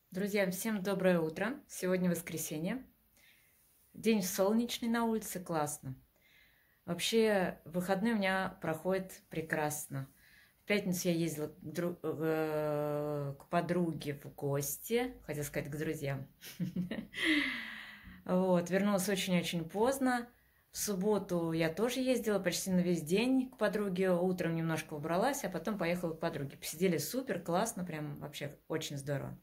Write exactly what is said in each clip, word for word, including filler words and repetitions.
Друзья, всем доброе утро. Сегодня воскресенье. День солнечный на улице, классно. Вообще, выходные у меня проходят прекрасно. В пятницу я ездила к, дру- э, к подруге в гости, хотела сказать, к друзьям. Вот, вернулась очень-очень поздно. В субботу я тоже ездила почти на весь день к подруге. Утром немножко убралась, а потом поехала к подруге. Посидели супер, классно, прям вообще очень здорово.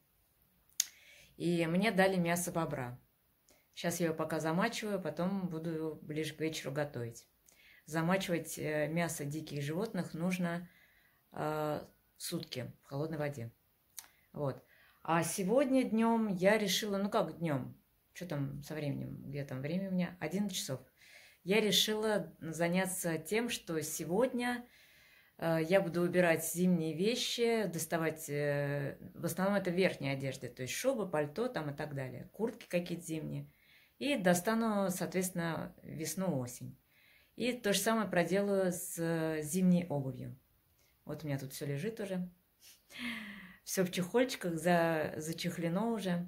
И мне дали мясо бобра. Сейчас я ее пока замачиваю, потом буду ближе к вечеру готовить. Замачивать э, мясо диких животных нужно э, сутки в холодной воде. Вот. А сегодня днем я решила, ну как днем, что там со временем, где там время у меня? одиннадцать часов. Я решила заняться тем, что сегодня э, я буду убирать зимние вещи, доставать, э, в основном это верхняя одежда, то есть шубы, пальто там и так далее, куртки какие-то зимние. И достану, соответственно, весну-осень. И то же самое проделаю с э, зимней обувью. Вот у меня тут все лежит уже. Все в чехольчиках, за, зачехлено уже.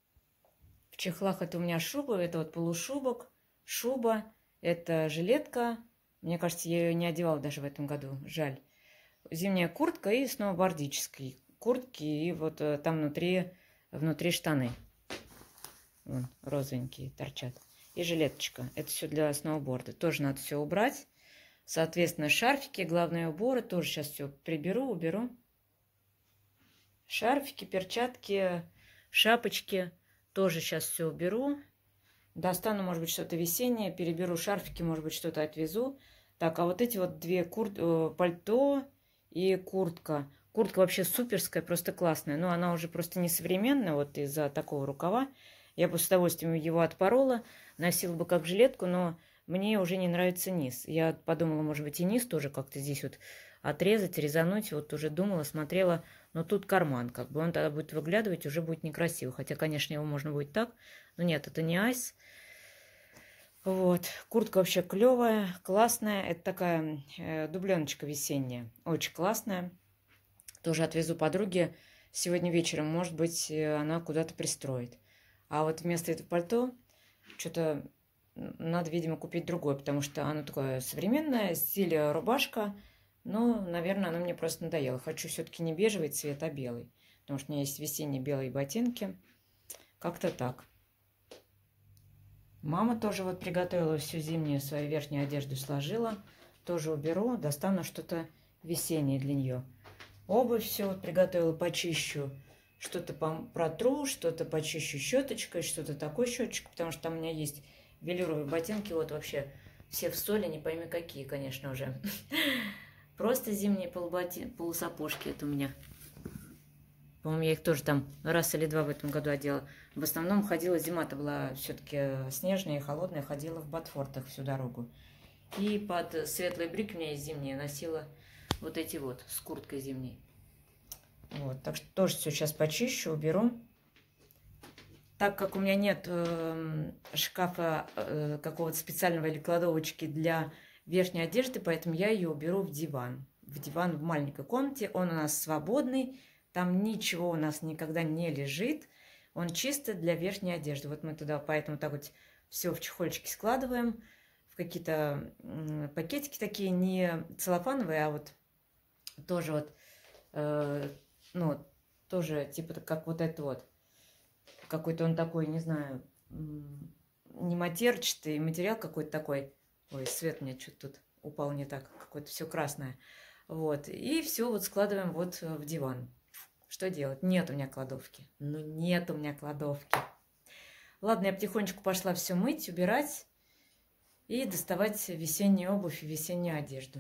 В чехлах это у меня шуба, это вот полушубок, шуба, это жилетка. Мне кажется, я ее не одевала даже в этом году, жаль. Зимняя куртка и сноубордические куртки, и вот э, там внутри, внутри штаны. Вон, розовенькие торчат. И жилеточка. Это все для сноуборда. Тоже надо все убрать. Соответственно, шарфики, главные уборы. Тоже сейчас все приберу, уберу. Шарфики, перчатки, шапочки. Тоже сейчас все уберу. Достану, может быть, что-то весеннее. Переберу шарфики, может быть, что-то отвезу. Так, а вот эти вот две кур... пальто и куртка. Куртка вообще суперская, просто классная. Но она уже просто не современная, вот из-за такого рукава. Я бы с удовольствием его отпорола, носила бы как жилетку, но мне уже не нравится низ. Я подумала, может быть, и низ тоже как-то здесь вот отрезать, резануть. Вот уже думала, смотрела, но тут карман, как бы он тогда будет выглядывать, уже будет некрасиво. Хотя, конечно, его можно будет так, но нет, это не айс. Вот, куртка вообще клевая, классная. Это такая э, дубленочка весенняя, очень классная. Тоже отвезу подруге сегодня вечером, может быть, э, она куда-то пристроит. А вот вместо этого пальто что-то надо, видимо, купить другое, потому что оно такое современное, стиля рубашка. Но, наверное, оно мне просто надоело. Хочу все-таки не бежевый цвет, а белый. Потому что у меня есть весенние белые ботинки. Как-то так. Мама тоже вот приготовила всю зимнюю свою верхнюю одежду, сложила. Тоже уберу, достану что-то весеннее для нее. Обувь все вот приготовила, почищу. Что-то протру, что-то почищу щеточкой, что-то такой щеточкой, потому что там у меня есть велюровые ботинки, вот вообще все в соли, не пойми какие, конечно, уже. Просто зимние полуботи... полусапожки это у меня. По-моему, я их тоже там раз или два в этом году одела. В основном ходила, зима-то была все-таки снежная и холодная, ходила в ботфортах всю дорогу. И под светлые брюки у меня есть зимние, носила вот эти вот с курткой зимней. Вот, так что тоже все сейчас почищу, уберу. Так как у меня нет э, шкафа э, какого-то специального или кладовочки для верхней одежды, поэтому я ее уберу в диван. В диван в маленькой комнате, он у нас свободный, там ничего у нас никогда не лежит, он чисто для верхней одежды. Вот мы туда поэтому так вот все в чехольчики складываем, в какие-то э, пакетики такие, не целлофановые, а вот тоже вот, э, ну, тоже типа как вот это вот. Какой-то он такой, не знаю, не матерчатый, материал какой-то такой. Ой, свет мне что-то тут упал не так, какое-то все красное. Вот, и все вот складываем вот в диван. Что делать? Нет у меня кладовки. Ну, нет у меня кладовки. Ладно, я потихонечку пошла все мыть, убирать и доставать весеннюю обувь и весеннюю одежду.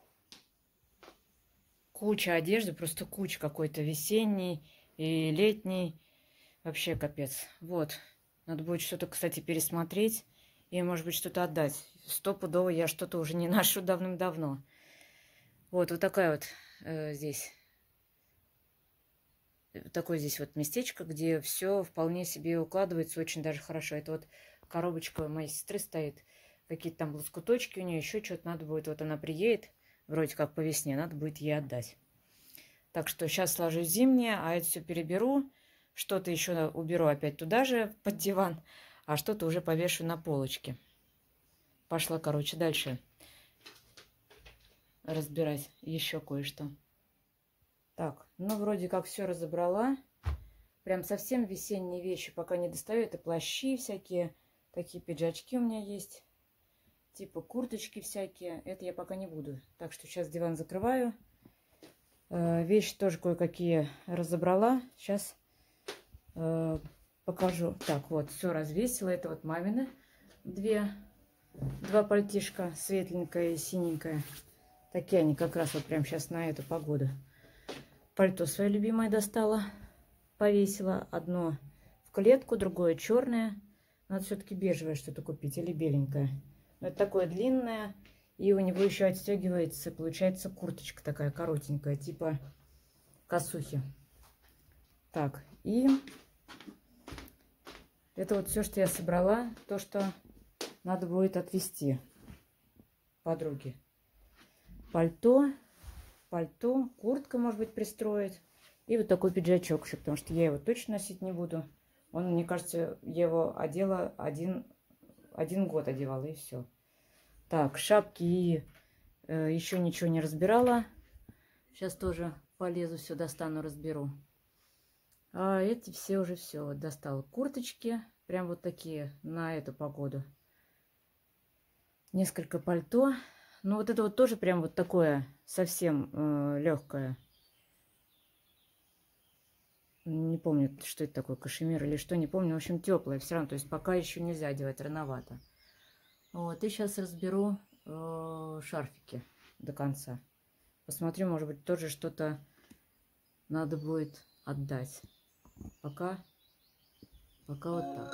Куча одежды, просто куча какой-то весенний и летний. Вообще капец. Вот. Надо будет что-то, кстати, пересмотреть. И, может быть, что-то отдать. Стопудово я что-то уже не ношу давным-давно. Вот, вот такая вот э, здесь. Такое здесь вот местечко, где все вполне себе укладывается очень даже хорошо. Это вот коробочка моей сестры стоит. Какие-то там лоскуточки у нее, еще что-то надо будет. Вот она приедет, вроде как по весне, надо будет ей отдать. Так что сейчас сложу зимнее, а это все переберу. Что-то еще уберу опять туда же, под диван, а что-то уже повешу на полочке. Пошла, короче, дальше разбирать еще кое-что. Так, ну вроде как все разобрала. Прям совсем весенние вещи пока не достаю. Это плащи всякие, такие пиджачки у меня есть. Типа курточки всякие. Это я пока не буду. Так что сейчас диван закрываю. Э, вещи тоже кое-какие разобрала. Сейчас э, покажу. Так, вот, все развесила. Это вот мамины две. Два пальтишка, светленькое и синенькое. Такие они как раз вот прям сейчас на эту погоду. Пальто свое любимое достала. Повесила. Одно в клетку, другое черное. Надо все-таки бежевое что-то купить или беленькое. Но это такое длинное. И у него еще отстегивается, получается, курточка такая коротенькая, типа косухи. Так, и это вот все, что я собрала. То, что надо будет отвезти подруге. Пальто, пальто, куртка, может быть, пристроить. И вот такой пиджачок еще, потому что я его точно носить не буду. Он, мне кажется, я его одела один, один год одевала, и все. Так, шапки и э, еще ничего не разбирала. Сейчас тоже полезу, все достану, разберу. А эти все уже все вот достала. Курточки, прям вот такие на эту погоду. Несколько пальто. Ну, вот это вот тоже прям вот такое совсем э, легкое. Не помню, что это такое, кашемир или что, не помню. В общем, теплое все равно. То есть пока еще нельзя одевать, рановато. Вот, и сейчас разберу э, шарфики до конца. Посмотрю, может быть, тоже что-то надо будет отдать. Пока, пока вот так.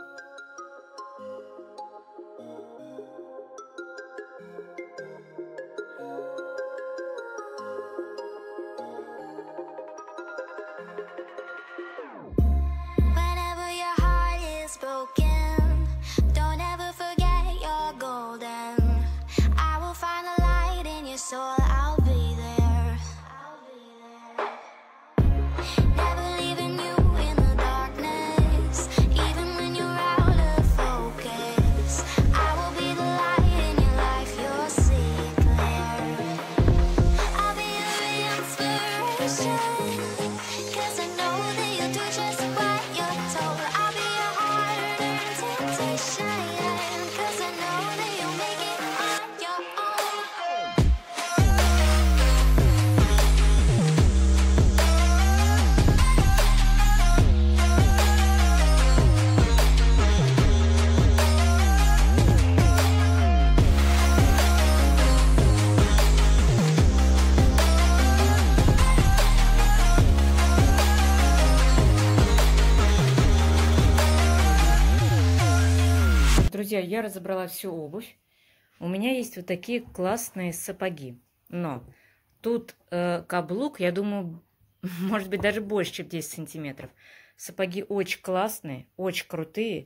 Друзья, я разобрала всю обувь. У меня есть вот такие классные сапоги. Но тут э, каблук, я думаю, может быть, даже больше, чем десять сантиметров. Сапоги очень классные, очень крутые.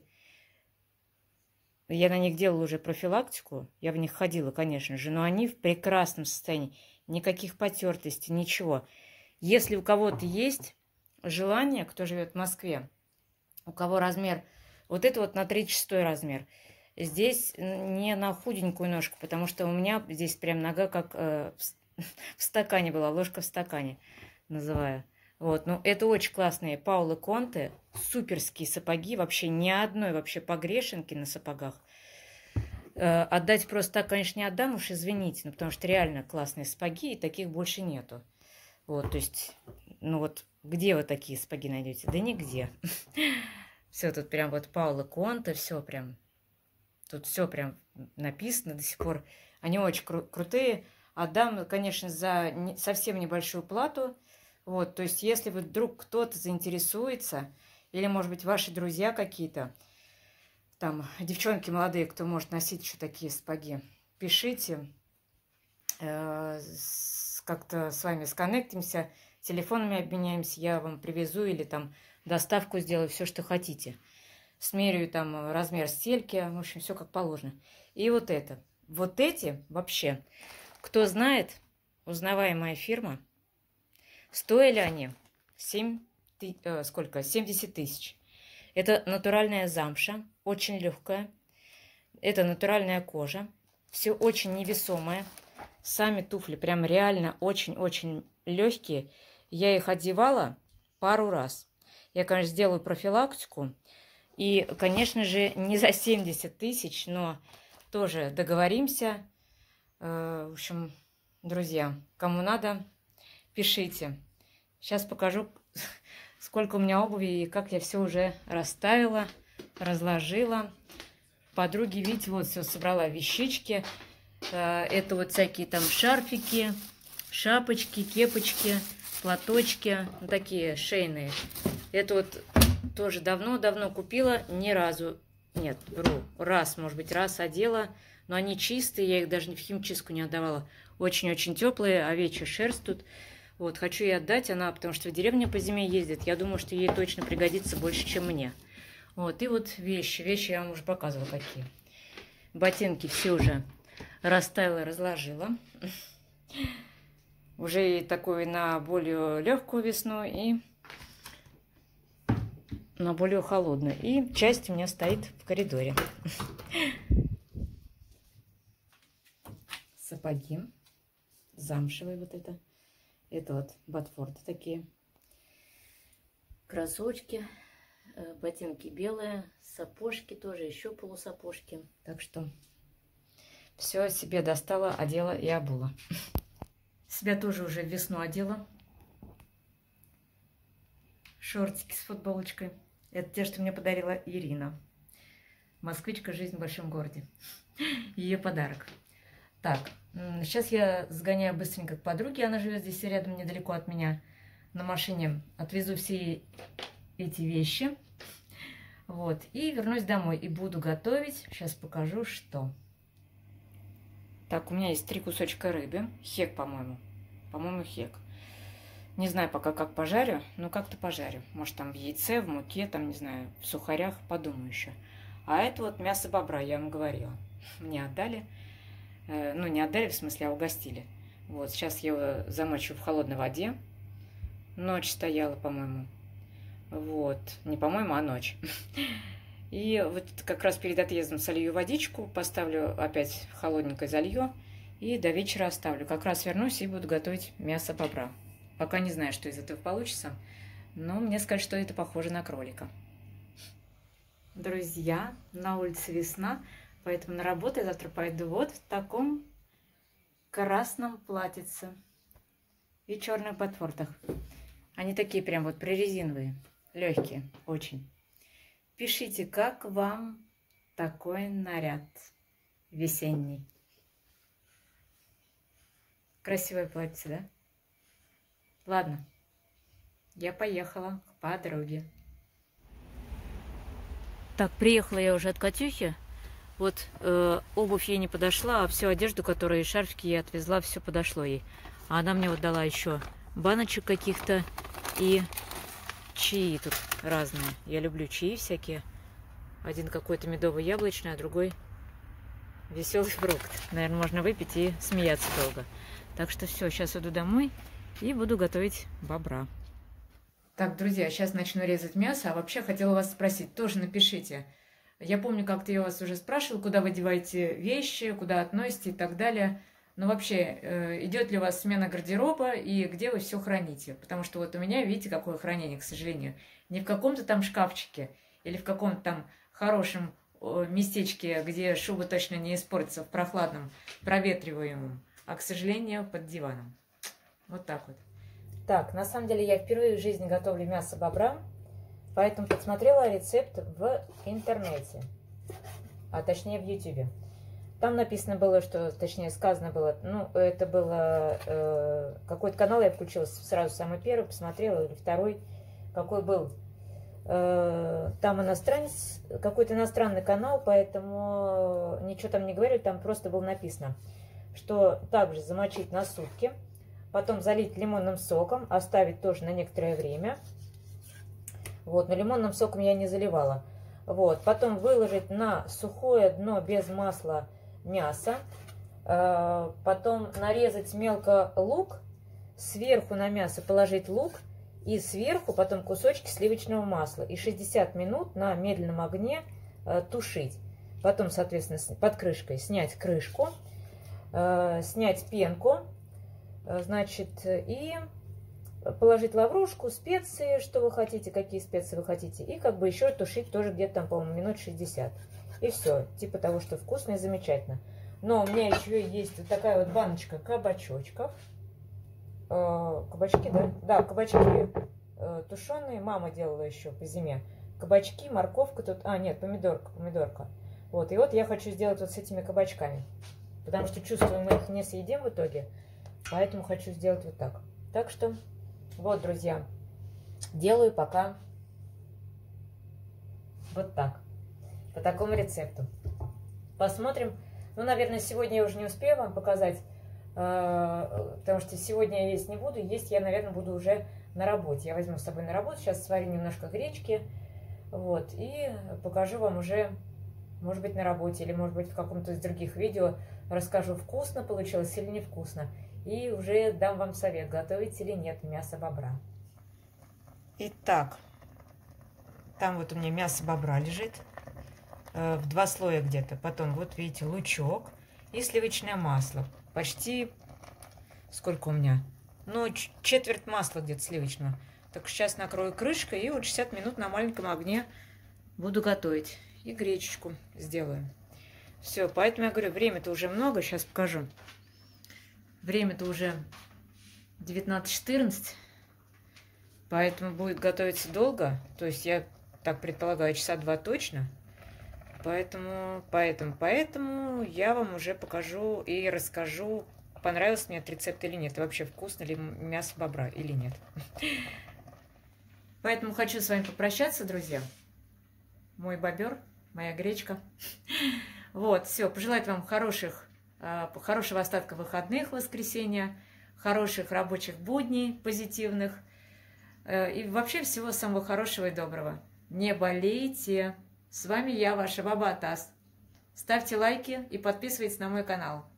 Я на них делала уже профилактику. Я в них ходила, конечно же. Но они в прекрасном состоянии. Никаких потертостей, ничего. Если у кого-то есть желание, кто живет в Москве, у кого размер... Вот это вот на тридцать шестой размер. Здесь не на худенькую ножку, потому что у меня здесь прям нога как э, в стакане была, ложка в стакане называю. Вот, ну это очень классные Пауло Конте, суперские сапоги, вообще ни одной вообще погрешинки на сапогах. Э, отдать просто так, конечно, не отдам, уж извините, ну, потому что реально классные сапоги, и таких больше нету. Вот, то есть, ну вот, где вы такие сапоги найдете? Да нигде. Все тут прям вот Пауло Конте, все прям, тут все прям написано до сих пор. Они очень кру- крутые. Отдам, конечно, за не, совсем небольшую плату. Вот, то есть, если вы вдруг кто-то заинтересуется, или, может быть, ваши друзья какие-то, там, девчонки молодые, кто может носить еще такие сапоги, пишите, э, с, как-то с вами сконнектимся, телефонами обменяемся, я вам привезу или там доставку сделаю, все, что хотите. Смерю там размер стельки, в общем, все как положено. И вот это. Вот эти вообще, кто знает, узнаваемая фирма, стоили они семь ты, э, сколько? семьдесят тысяч. Это натуральная замша, очень легкая. Это натуральная кожа. Все очень невесомое. Сами туфли прям реально очень-очень легкие. Я их одевала пару раз. Я, конечно, сделаю профилактику. И, конечно же, не за семьдесят тысяч, но тоже договоримся. В общем, друзья, кому надо, пишите. Сейчас покажу, сколько у меня обуви и как я все уже расставила, разложила. Подруги, видите, вот все собрала, вещички. Это вот всякие там шарфики, шапочки, кепочки, платочки, ну, такие шейные. Это вот тоже давно-давно купила, ни разу, нет, вру, раз, может быть, раз одела, но они чистые, я их даже в химчистку не отдавала. Очень-очень теплые, овечья шерсть тут. Вот, хочу ей отдать, она, потому что в деревне по зиме ездит, я думаю, что ей точно пригодится больше, чем мне. Вот, и вот вещи, вещи я вам уже показывала какие. Ботинки все уже расставила, разложила. Уже и такой на более легкую весну и на более холодную. И часть у меня стоит в коридоре. Сапоги замшевые вот это. Это вот ботфорды такие. Кроссовочки, ботинки белые, сапожки тоже, еще полусапожки. Так что все себе достала, одела и обула. Себя тоже уже в весну одела. Шортики с футболочкой. Это те, что мне подарила Ирина. Москвичка, жизнь в большом городе. Ее подарок. Так, сейчас я сгоняю быстренько к подруге. Она живет здесь рядом, недалеко от меня. На машине отвезу все эти вещи. Вот. И вернусь домой. И буду готовить. Сейчас покажу, что. Так, у меня есть три кусочка рыбы. Хек, по-моему. По-моему, хек. Не знаю пока, как пожарю, но как-то пожарю. Может, там в яйце, в муке, там, не знаю, в сухарях, подумаю еще. А это вот мясо бобра, я вам говорила. Мне отдали. Э, ну, не отдали, в смысле, а угостили. Вот, сейчас я его замочу в холодной воде. Ночь стояла, по-моему. Вот, не по-моему, а ночь. И вот как раз перед отъездом солью водичку, поставлю опять холодненькое залью и до вечера оставлю. Как раз вернусь и буду готовить мясо бобра. Пока не знаю, что из этого получится, но мне сказали, что это похоже на кролика. Друзья, на улице весна, поэтому на работу я завтра пойду вот в таком красном платьице и черных ботфортах. Они такие прям вот прорезиновые, легкие очень. Пишите, как вам такой наряд весенний. Красивое платье, да? Ладно, я поехала к подруге. Так, приехала я уже от Катюхи. Вот э, обувь ей не подошла, а всю одежду, которую и шарфики я отвезла, все подошло ей. А она мне вот дала еще баночек каких-то и чаи тут разные. Я люблю чаи всякие. Один какой-то медово-яблочный, а другой веселый фрукт. Наверное, можно выпить и смеяться долго. Так что все, сейчас иду домой и буду готовить бобра. Так, друзья, сейчас начну резать мясо. А вообще хотела вас спросить, тоже напишите. Я помню, как-то я вас уже спрашивала, куда вы деваете вещи, куда относите и так далее. Но вообще, э, идет ли у вас смена гардероба и где вы все храните? Потому что вот у меня, видите, какое хранение, к сожалению. Не в каком-то там шкафчике или в каком-то там хорошем э, местечке, где шуба точно не испортится, в прохладном, проветриваемом, а, к сожалению, под диваном. Вот так вот. Так, на самом деле я впервые в жизни готовлю мясо бобра, поэтому подсмотрела рецепт в интернете, а точнее в ютубе. Там написано было, что, точнее сказано было, ну, это было э, какой-то канал, я включила сразу самый первый, посмотрела, или второй, какой был. Э, там иностранец, какой-то иностранный канал, поэтому ничего там не говорили, там просто было написано, что также замочить на сутки, потом залить лимонным соком, оставить тоже на некоторое время. Вот, но лимонным соком я не заливала. Вот, потом выложить на сухое дно без масла мясо. Потом нарезать мелко лук. Сверху на мясо положить лук. И сверху потом кусочки сливочного масла. И шестьдесят минут на медленном огне э, тушить. Потом, соответственно, под крышкой снять крышку, э, снять пенку, э, значит, и положить лаврушку, специи, что вы хотите, какие специи вы хотите. И как бы еще тушить тоже где-то там, по-моему, минут шестьдесят. И все. Типа того, что вкусно и замечательно. Но у меня еще есть вот такая вот баночка кабачочков. Э, кабачки, да? Да, кабачки э, тушеные. Мама делала еще по зиме. Кабачки, морковка тут. А, нет, помидорка, помидорка. Вот. И вот я хочу сделать вот с этими кабачками. Потому что чувствую, мы их не съедим в итоге. Поэтому хочу сделать вот так. Так что, вот, друзья, делаю пока вот так. По такому рецепту. Посмотрим. Ну, наверное, сегодня я уже не успею вам показать, потому что сегодня я есть не буду. Есть я, наверное, буду уже на работе. Я возьму с собой на работу. Сейчас сварю немножко гречки. Вот. И покажу вам уже, может быть, на работе. Или, может быть, в каком-то из других видео расскажу, вкусно получилось или невкусно. И уже дам вам совет, готовить или нет мясо бобра. Итак, там вот у меня мясо бобра лежит. В два слоя где-то. Потом, вот видите, лучок и сливочное масло. Почти, сколько у меня? Ну, четверть масла где-то сливочного. Так сейчас накрою крышкой и вот шестьдесят минут на маленьком огне буду готовить. И гречечку сделаю. Все, поэтому я говорю, время-то уже много, сейчас покажу. Время-то уже девятнадцать четырнадцать, поэтому будет готовиться долго. То есть я так предполагаю, часа два точно. Поэтому, поэтому, поэтому я вам уже покажу и расскажу, понравился мне этот рецепт или нет. И вообще вкусно ли мясо бобра или нет. Поэтому хочу с вами попрощаться, друзья. Мой бобер, моя гречка. Вот, все, пожелать вам хороших, хорошего остатка выходных, воскресенья, хороших рабочих будней, позитивных. И вообще всего самого хорошего и доброго. Не болейте. С вами я, ваша баба Атас. Ставьте лайки и подписывайтесь на мой канал.